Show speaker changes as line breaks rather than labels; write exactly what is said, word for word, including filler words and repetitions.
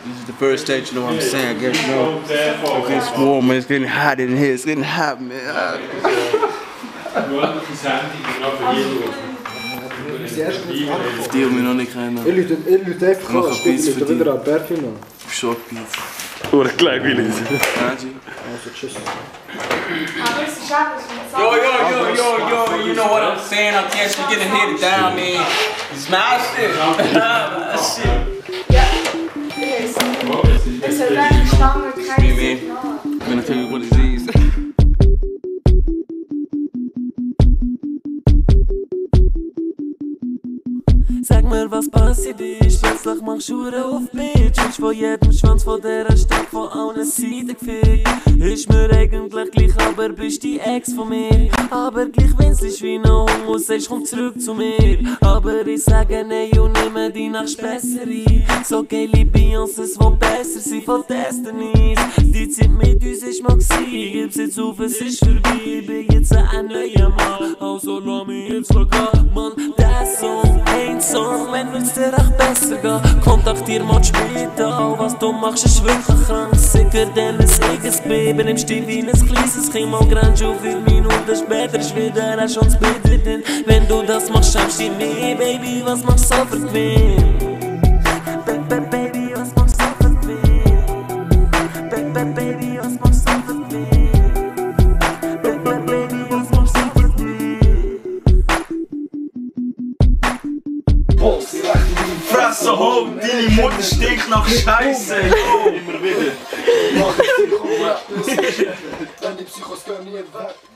This is the first stage, you know what I'm saying? I guess, you know, okay, it's warm, man. It's getting hot in here. It's getting hot, man. Ich deal mich noch nicht kennen.
Ich lüte einfach an, ich lüte wieder an Berfi noch.
Schockbeats.
Oder gleich will ich.
Also tschüss.
Yo, yo, yo, yo, yo, you know what I'm saying? I'm actually getting hit down, man. Smash it. Shit.
Ja, ist. Das ist eine Stange, kein Signal.
I'm gonna tell you what it is.
Sag mir, was passiert ist, plötzlich machst du Uhren auf Bitch. Willst von jedem Schwanz von dieser Stadt von allen Seiten gefickt. Ist mir eigentlich gleich, aber bist die Ex von mir. Aber gleich wenn's ist wie ein Homo, sagst komm zurück zu mir. Aber ich sage nein und nehme die nach Spesserie. So geile Beyoncés, die besser sind von Destinies. Die Zeit mit uns ist mal gsi, gib's jetzt auf, es ist vorbei. Ich bin jetzt ein neuer Mann, also lass mich jetzt gehen. Mann, der Song, ein Song, wenn es dir echt besser geht. Kontaktier mal später, was du machst ist wirklich krank. Sicher denn ein eigenes Baby, nimmst dich wie ein kleines Kind. Mal grenzt auf vier Minuten später ist wieder ein schon später. Denn wenn du das machst, schaffst du nicht, Baby, was machst du so für mich? Baby, was machst du so für mich? Baby, was machst du so für mich? Baby, was machst du so für mich?
Fresse hoch, deine Mutter stinkt nach Scheiße. Immer wieder.
Wenn die Psychos gehen nie weg.